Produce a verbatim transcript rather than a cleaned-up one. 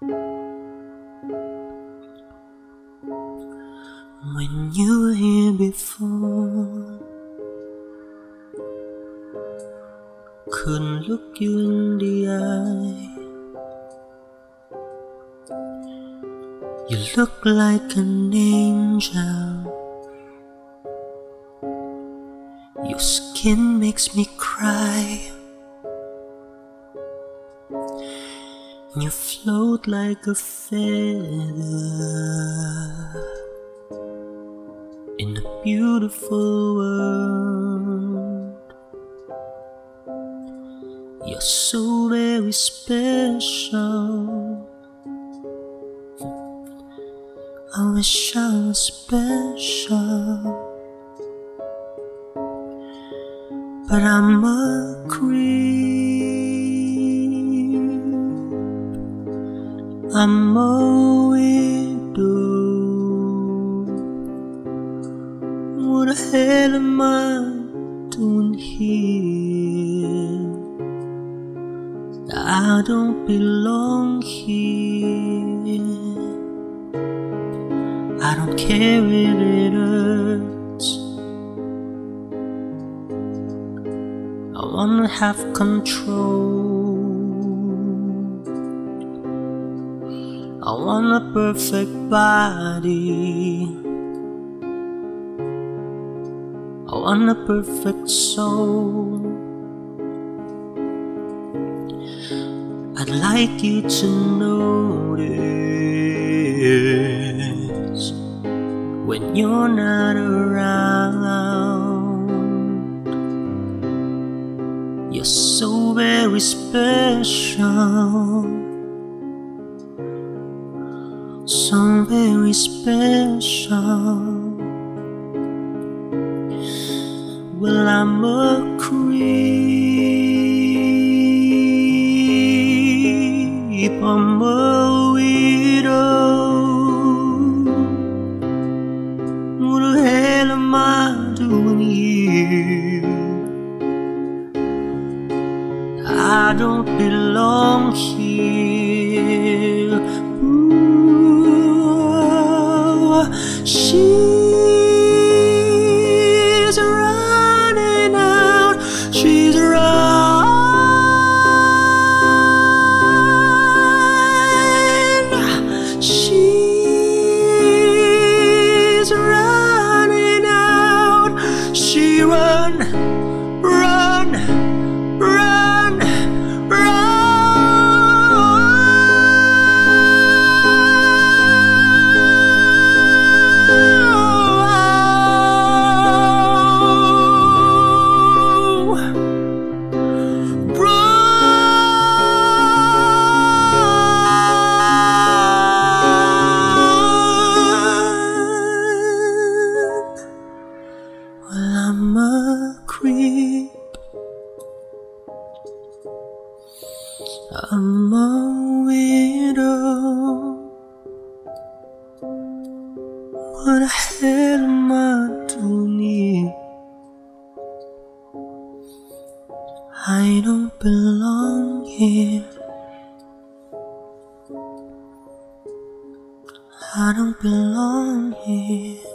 When you were here before, couldn't look you in the eye. You look like an angel. Your skin makes me cry. You float like a feather in a beautiful world. You're so very special. I wish I was special, but I'm a creep. I'm a widow. What the hell am I doing here? I don't belong here. I don't care if it hurts. I wanna have control. I want a perfect body. I want a perfect soul. I'd like you to notice when you're not around. You're so very special, so very special. Well, I'm a creep, I'm a widow. What the hell am I doing here? I don't belong here. Ooh, she's running out. She's running. She's running out. She run, run, run, run. Well, I'm a creep, I'm a widow. What the hell am I doing here? I don't belong here. I don't belong here.